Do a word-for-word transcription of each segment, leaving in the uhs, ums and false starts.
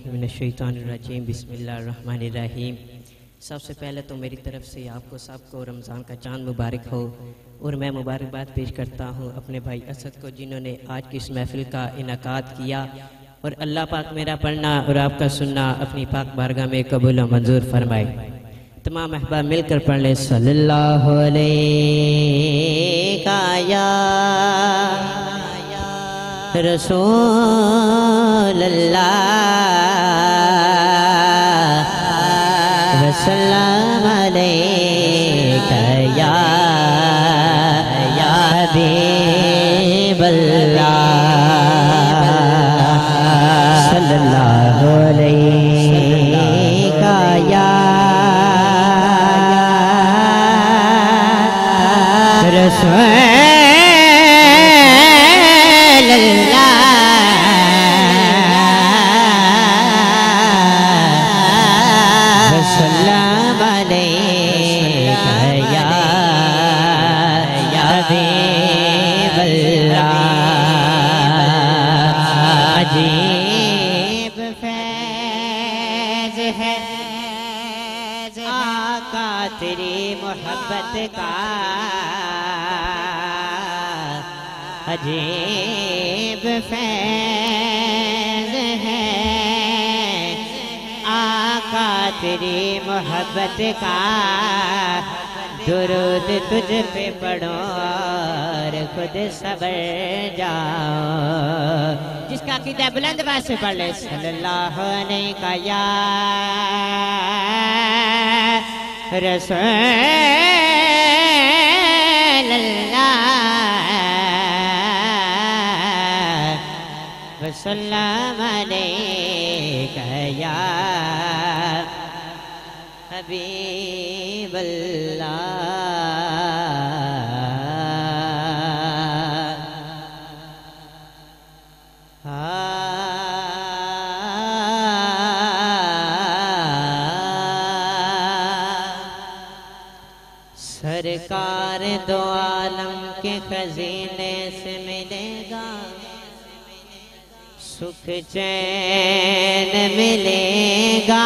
बिल्लाहि मिनश्शैतानिर्रजीम बिस्मिल्लाहिर्रहमानिर्रहीम। सबसे पहले तो मेरी तरफ से आपको सबको रमज़ान का चांद मुबारक हो और मैं मुबारकबाद पेश करता हूँ अपने भाई असद को जिन्होंने आज की इस महफिल का इनाकाद किया। और अल्लाह पाक मेरा पढ़ना और आपका सुनना अपनी पाक बारगाह में कबूल और मंजूर फरमाए। तमाम अहबाब मिलकर पढ़ ले सल्लल्लाहु अलैहि रसूल अल्लाह वसल्लम अलैका या हबीब अल्लाह सल्लल्लाहु अलैका या रसूल अजीब फैज़ है आका तेरी मोहब्बत का, अजीब फैज़ है आका तेरी मोहब्बत का। दुरूद तुझ पे पढ़ो और खुद सबर जाओ। जिसका अक़ीदा बुलंद आवाज़ से पढ़ ले सल्लल्लाहु अलैहि या रसूल अल्लाह वसल्लम अलैका या हबीब अल्लाह। सरकार दो आलम के खजीने से मिलेगा, सुख चैन मिलेगा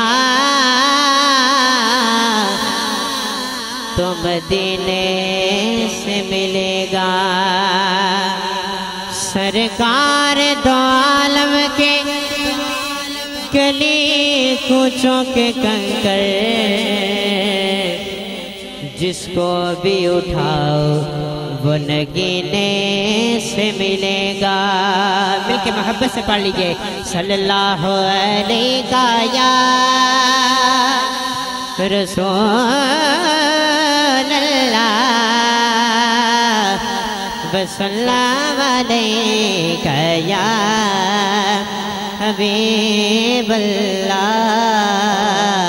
तो मदीने से मिलेगा। सरकार दो आलम के गली कूचों के कंकर जिसको भी उठाओ वो नगीने से मिलेगा। मिलके मोहब्बत से पढ़ लीजिए सल्लल्लाहु अलैहि या रसूल अल्लाह वसल्लम अलैका या हबीब अल्लाह।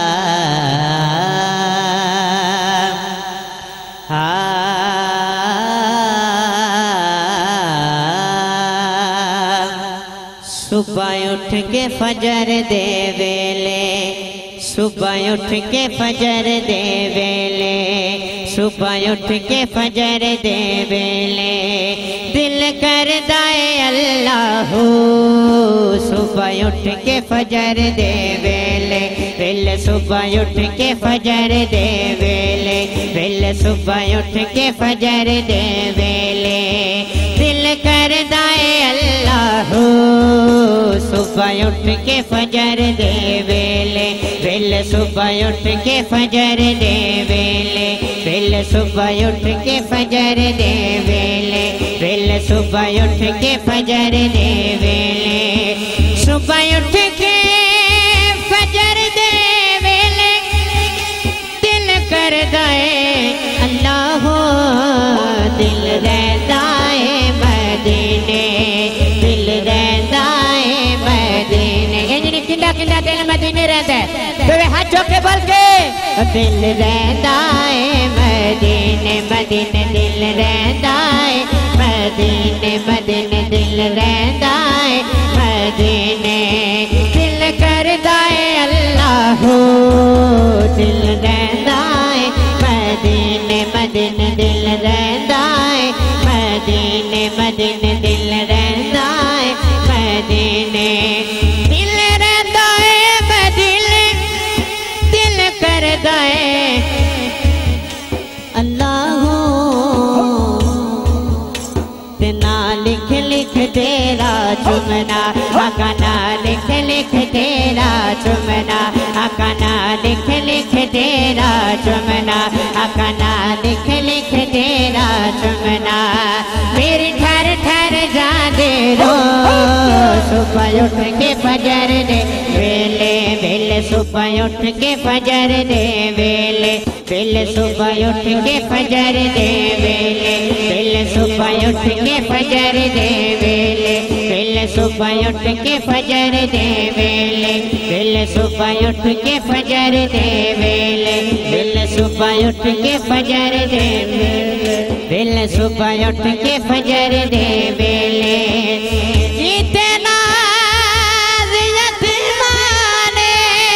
सुबह उठ के फजर दे वेले, सुबह उठ के फजर दे वेले, सुबह उठ के फजर दे वेले दिल कर दाए अल्लाह। सुबह उठ के फजर दे वेले दिल, सुबह उठ के फजर दे वेले दिल, सुबह उठ के फजर दे वेले दिल कर दाए अल्लाह। सुबह उठ के फजर दे वेले दिल, सुबह उठ के फजर दे वेले दिल, सुबह उठ के फजर दे वेले दिल, सुबह उठ के फजर दे वेले, सुबह उठ के फजर दे वेले दिल कर दाए अल्लाह। दिल रहता है मदीने, दिल रहता है मदीने। किंदा किंदा दिल मदीने रहता है तो हाथ चौक के बोल के दिल रहता है मदीने, मदीने दिल रहता है मदीने, मदीने दिल रहता है मदीने दिल करता है अल्लाह। दिल रहता है मदीने, मदीने दिल रहता है मदीने, मदीने दिल रहता है मदीने दिल रहता है चुमना, आकाना लिख लिख तेरा चुमना, आकाना लिख लिख तेरा चुमना, आकाना लिख लिख तेरा चुमना। मेरी ठहर ठहर जा दे रो, सुबह उठ के फजर दे वेले वेले, सुबह उठ के फजर दे वेले वेले, सुबह उठ के फजर दे वेले वेले, सुबह उठ के फजर दे वेले वेले, सुबह उठ के फजर दे वेले वेले, सुबह उठ के फजर दे वेले वेले, सुबह उठ के फजर दे वेले वेले, सुबह उठ के फजर दे वेले। इतना यतीमाने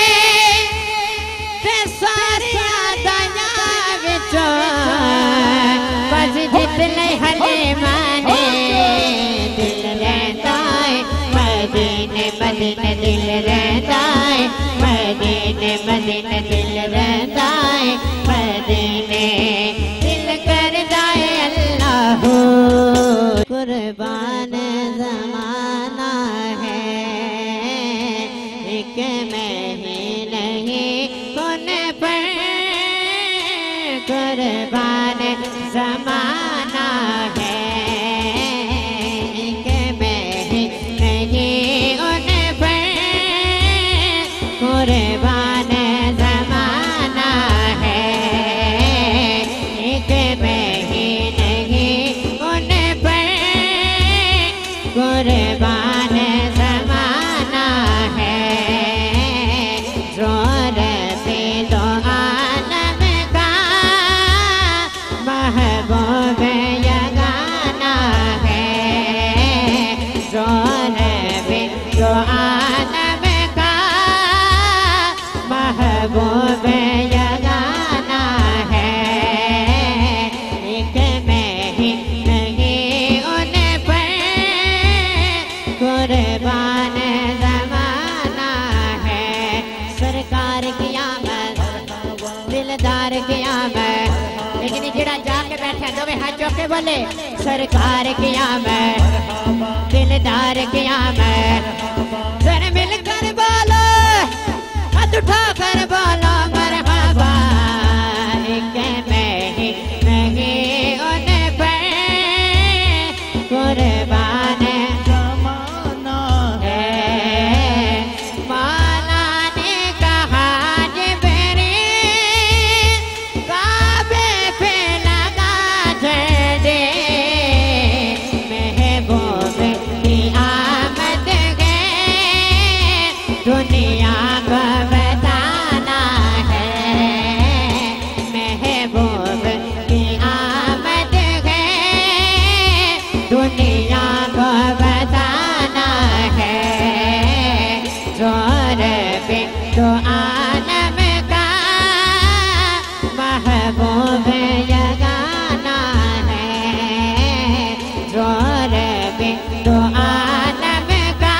ते सारिया दया विचों बस जितने हले माने, दिल रहता है मदीने मदीने, दिल रहता है मदीने मदीने, दिल रहता है मदीने, दिल करता है अल्लाह कुर्बान ज़माना है, एक में ही नहीं कौन पर कुर्बान ज़माना है, एक में ही नहीं उन पर कुर्बान ज़माना है, एक में ही नहीं उन पर कुर्बान ज़माना है। जोर पे दो आलम का महबूब यगाना है, जोर पे दो आलम का महबूब यगाना है, एक में ही नहीं उन पर कुर्बान ज़माना है। सरकार की आमद दिलदार की आमद, लेकिन जिड़ा जाके बैठे दो हाथ चौक के बोले सरकार की आमद दिलदार की आमद, सर मिलकर बोलो हाथ उठा कर बोलो मरहबा, एक में ही नहीं उन पर कुर्बान ज़माना है। मौला ने कहा जिब्रील काबे पे लगा झंडे, महबूब की आमद है दुनिया को बताना है, महबूब की आमद है दुनिया को बताना है। जोर पे दो आलम का महबूब यगाना है, जोर पे दो आलम का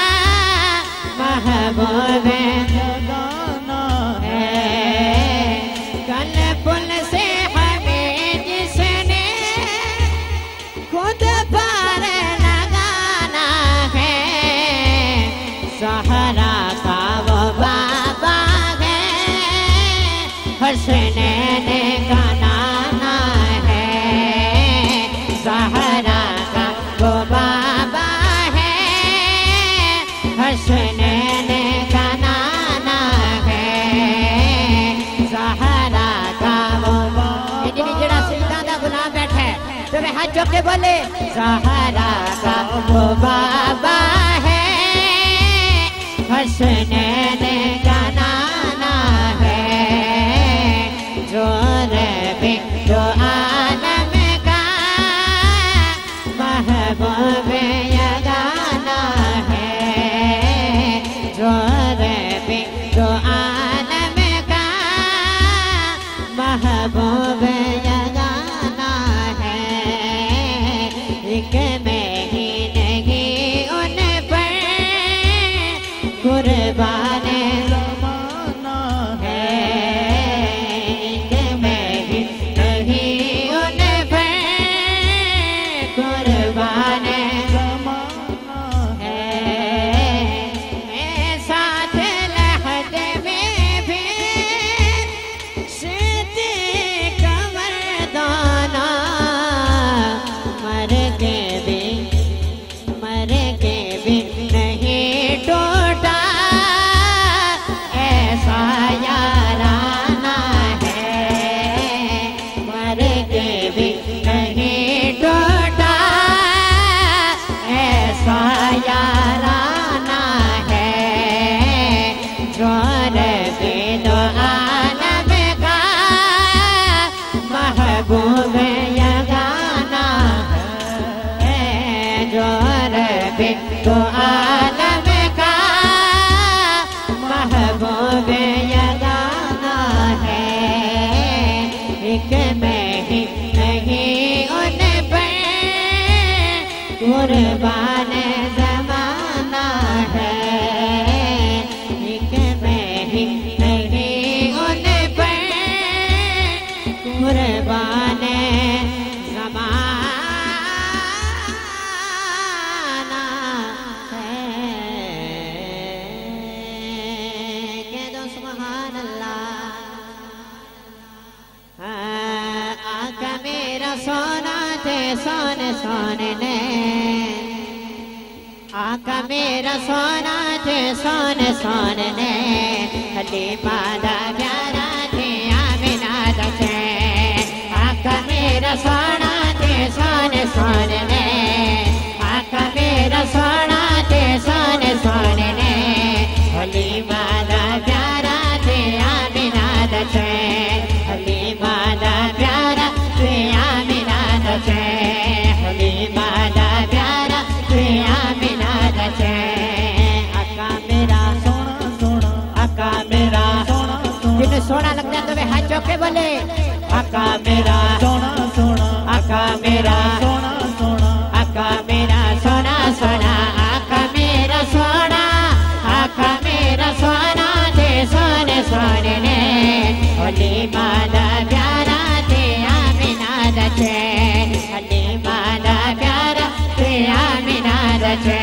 महबूब यगाना है। कल पुल से हमें जिसने खुद पार लगाना है, सहारा का वो बाबा है, हसनैन का नाना है, सहारा का वो बाबा है, हसनैन का नाना है, सहारा का वो बाबा। जिन्हें जड़ा सीधा दा गुलाम बैठे तो वे हाथ चौक के बोले सहारा का वो बाबा है, हसनैन का नाना है, जोर पे दो आलम का महबूब यगाना है, जोर पे दो आलम का महबूब यगाना है, एक में ही नहीं उन पर कुर्बान ज़माना है, एक में ही नहीं उन पर कुर्बान ज़माना है। सोना थे सोने सोने ने आका मेरा सोना थे सोने सोने ने हलीमा दा प्यारा थे आमिना दा थे आका मेरा सोना थे सोने सोने ने आका मेरा सोना थे सोने सोने ने हलीमा दा प्यारा थे आमिना दा थे हलीमा दा प्यारा थे आमिना दा थे हलीमा दा प्यारा थे आमिना दा थे आका मेरा सोना सोना आका मेरा सोना सोना जिन्हें सोना लगता है तो वे हाथ चौके बोले आका मेरा सोना सोना आका मेरा सोना सोना आका मेरा सोना सोना आका मेरा सोना आका मेरा सोना थे सोने सोने ने हलीमा दा प्यारा थे आमिना दा थे हलीमा दा प्यारा थे आमिना दा थे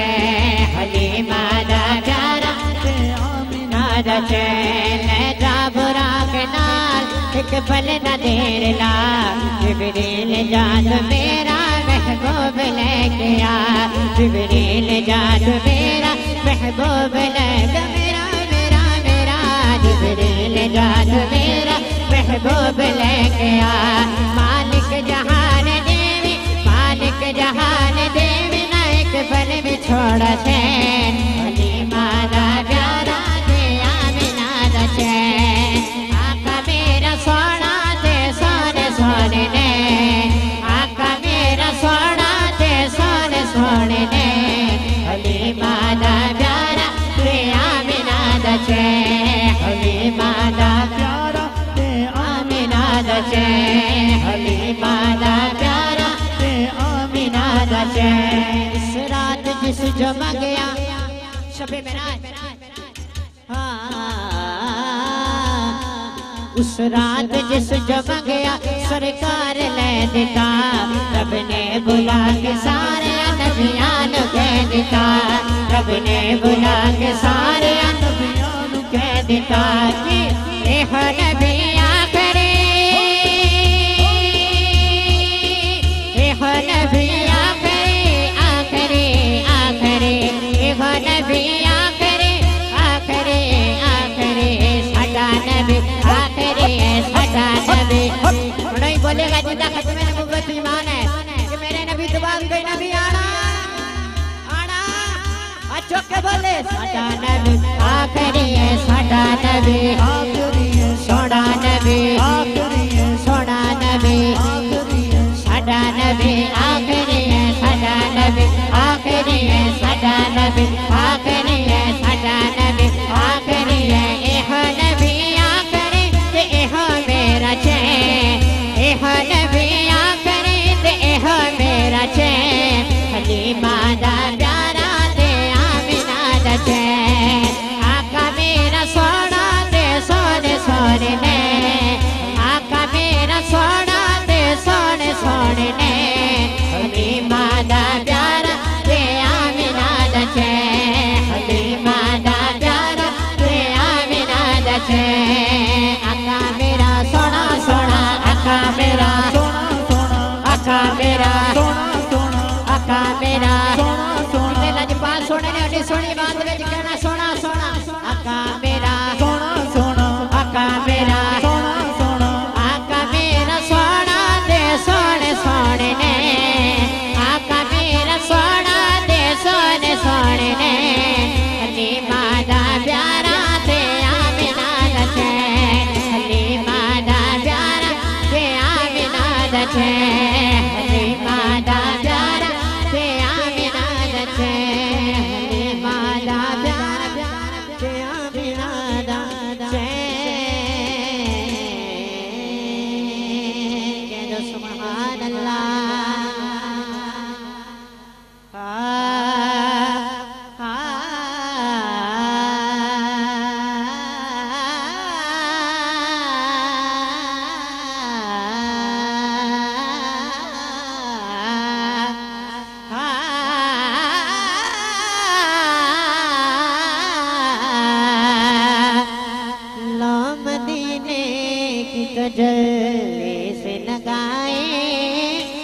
हलीमा दा प्यारा थे आमिना दा थे ले जा बुरा के नाल एक पल न देर ला जिब्रील जात मेरा महबूब लेके आ जिब्रील जात मेरा महबूब लेके मेरा मेरा मेरा जिब्रील जात मेरा महबूब लेके आ मालिक जहान देवी मालिक जहान देवी ना एक पल भी छोड़ा से हलीमा दा प्यारा थे आमिना दा थे आका मेरा सोना थे सोने सोने ने आका मेरा सोना थे सोने सोने ने हलीमा दा प्यारा थे आमिना दा थे हलीमा दा प्यारा थे आमिना दा थे हलीमा दा प्यारा थे आमिना दा थे इस रात जिस जमा गया शबे मेराज उस रात जिस जमा गया सरकार ले दिता रब ने बुला के सारे नबियान कह दिता रब ने बुला के सारे नबियान कह दिता कि एह नबी आखिरी एह नबी आखिरी आखिरी आखिरी एह नबी आखिरी आखिरी आखिरी साडा नबी आखिरी साडा नबी नहीं बोलेगा जिंदा खत्म नबूवत ईमान है कि मेरे नबी तो बाद कोई नबी आना आना अच्छो के बोले साडा नबी आखिरी है साडा नबी आखिरी है सोना नबी आखिरी है सोना नबी आखिरी है साडा नबी आखिरी है साडा नबी आखिरी है साडा नबी आखिरी है साडा नबी आखिरी है एह नबी आखिरी ते एह मेरा चैन एह नबी आखिरी ते एह मेरा चैन हलीमा दा प्यारा ते आमिना दा चैन आका मेरा सोना ते सोने सोने ने आका मेरा सोना ते सोने सोने ने हलीमा दा प्यारा ते आमिना दा चैन हलीमा दा प्यारा ते आमिना दा चैन आका मेरा सोना सोना आका मेरा सोना सोना आका मेरा सोना सोना आका मेरा सोना सोना लजपाल सोने ने उन्हें सोनी बात में कहना सोना सोना आका मेरा सोना सोना आका मेरा सोना सोना आका मेरा सोना दे सोने सोने ने आका मेरा सोना दे सोने सोने ने हलीमा दा प्यारा ते आमिना दा थे हलीमा दा प्यारा ते आमिना दा थे हलीमा दा प्यारा ते आमिना दा थे हलीमा दा प्यारा ते आमिना दा थे कह दो सुभान अल्लाह मदीने की तजल्ली से लगाए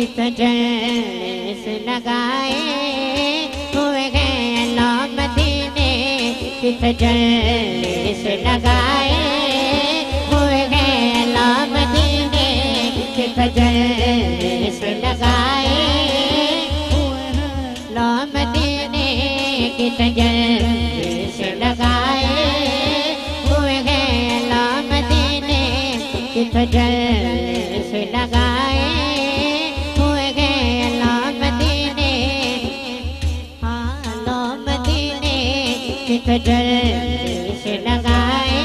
कित जल्स लगाए हुए गए अल्लाह मदीने कित जल्स लगाए हुए गए अल्लाह मदीने कित जल्स लगाए अल्लाह मदीने कित जल्स लगाए हुए गए अल्लाह मदीने कित जल्स लगाए हुए गए अल्लाह मदीने हाँ अल्लाह मदीने कित जल्स लगाए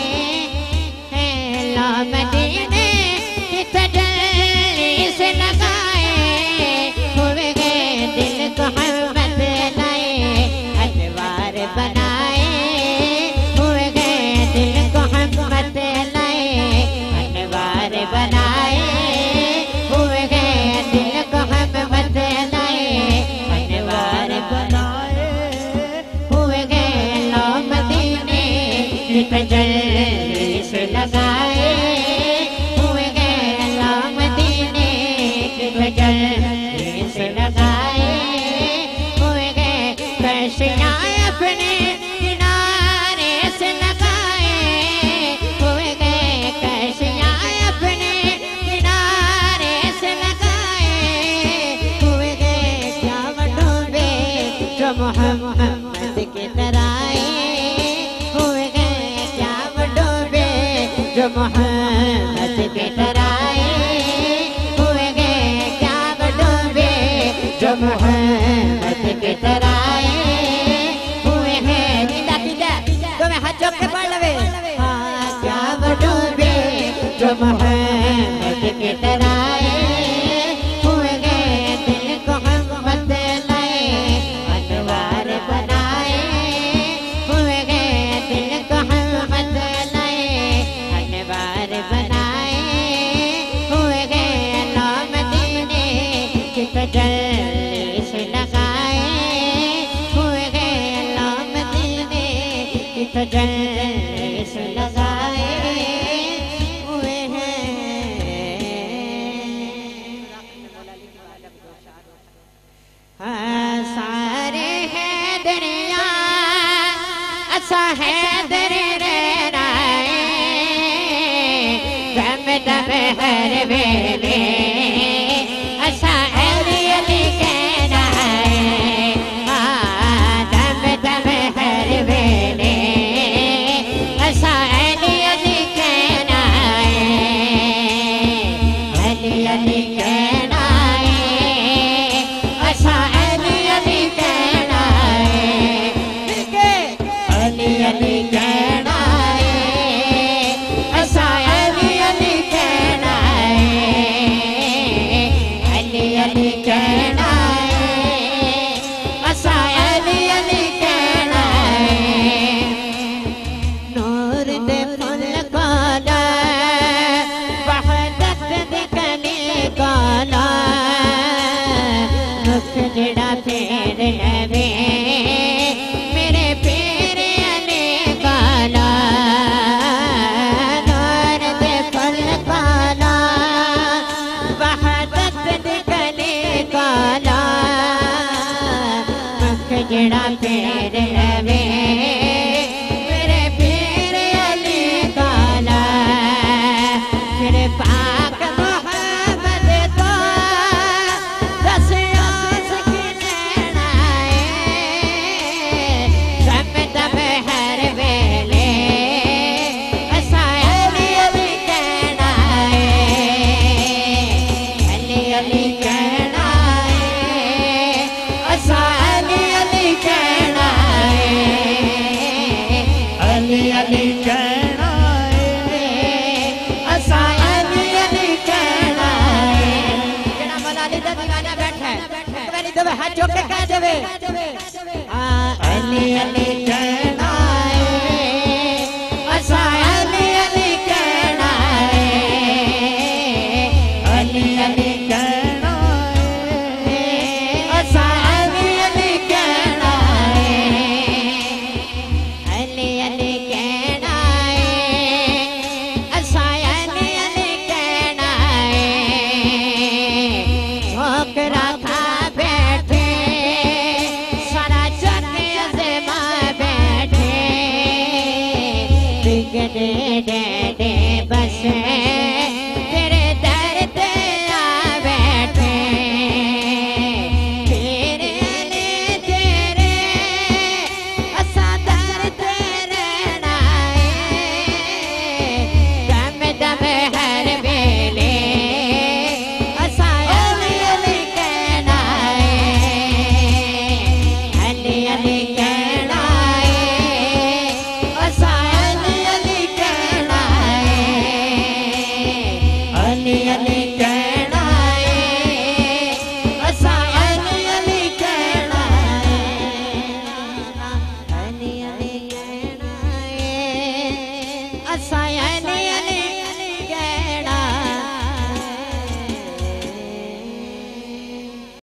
अल्लाह मदीने कित जल्स लगाए हुए गए दिल को हमत लाए अनवार बनाए हुए गए दिल को हमत लाए अनवार बनाए हुए गए दिल को हमत लाए अनवार बनाए हुए गए अल्लाह मदीने कित जल्स लगाए हुए गए अल्लाह मदीने कित जल्स लगाए हुए गए कशियाँ अपने किनारे से लगाए हुए गए कशियाँ अपने किनारे से लगाए हुए गए क्या डूबे जो मोहम्मद के तराए हुए गए क्या डूबे जो मोहम्मद के तराए हुए गए क्या डूबे जो मोहम्मद के तराए हुए हैं दिदा दिदा तुम्हें हाथ जोड़ के पढ़ लवे हाँ क्या डूबे जो मोहम्मद के तराए हुए गए दिल को हमत लाए अनवार बनाए हुए गए दिल को हमत लाए अनवार बनाए हुए गए अल्लाह मदीने कित जल्स लगाए हुए गए अल्लाह मदीने कित जल्स लगाए हुए हैं हाँ सारे हैं दुनिया अच्छा है दर राए दम दम हर वेले अच्छा अली अली कहना है हाँ दम दम हर वेले अच्छा अली अली कहना है अली अली कहना है अच्छा अली अली कहना है अली अली कहना है अच्छा अली अली कहना है अली अली कहना है अच्छा अली अली कहना है नूर दे फुल काला वहदत दे कली काला मुख जड़ा फेर लवे मेरे पीर अली काला नूर दे फुल काला वहदत दे कली काला मुख जड़ा फेर लवे मेरे पीर अली काला फिर पाक मोहम्मद तो दस आस की नैना है दम दम हर वेले ऐसा अली अली कहना है अली अली कहना है ऐसा अली अली कहना है अली अली कहना है ऐसा अली अली कहना है जेड़ा मलाली दा दीवाना बैठा है मेरी दो हाथ जोड़ के कह देवे हाँ अली अली कहना है ऐसा अली अली कहना है अली अली कहना है ऐसा अली अली कहना है अली अली कहना है ऐसा अली अली कहना है दे